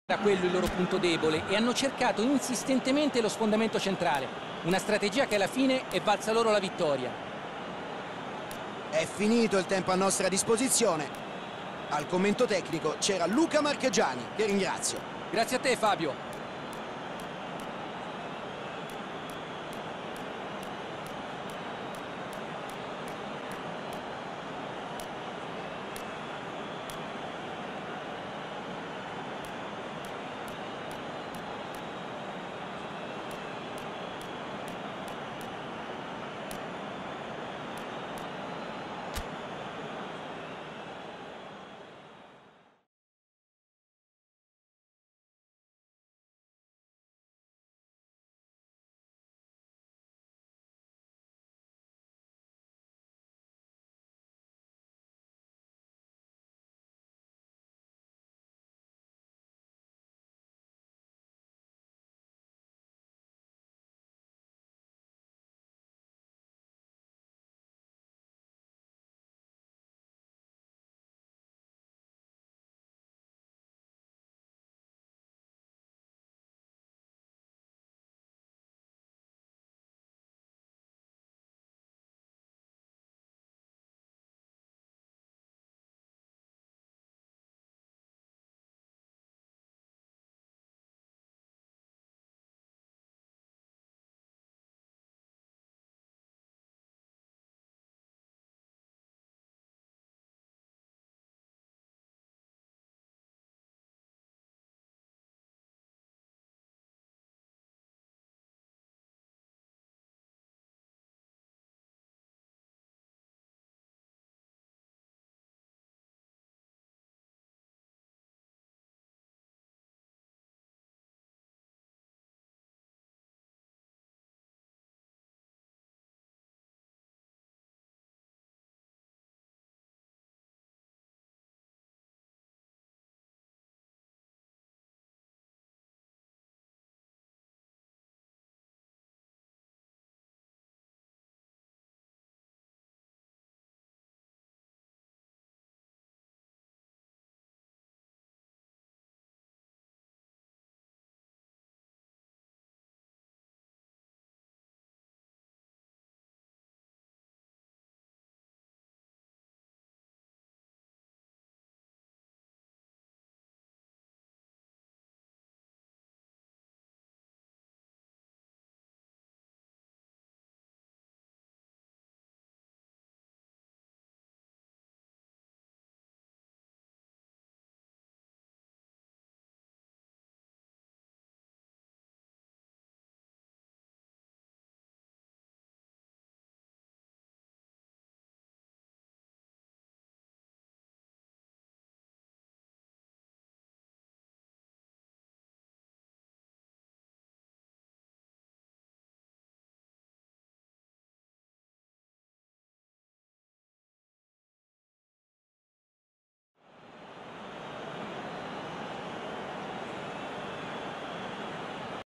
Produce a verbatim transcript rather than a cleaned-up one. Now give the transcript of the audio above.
Era quello il loro punto debole e hanno cercato insistentemente lo sfondamento centrale. Una strategia che alla fine è valsa loro la vittoria. È finito il tempo a nostra disposizione. Al commento tecnico c'era Luca Marchegiani, che ringrazio. Grazie a te, Fabio.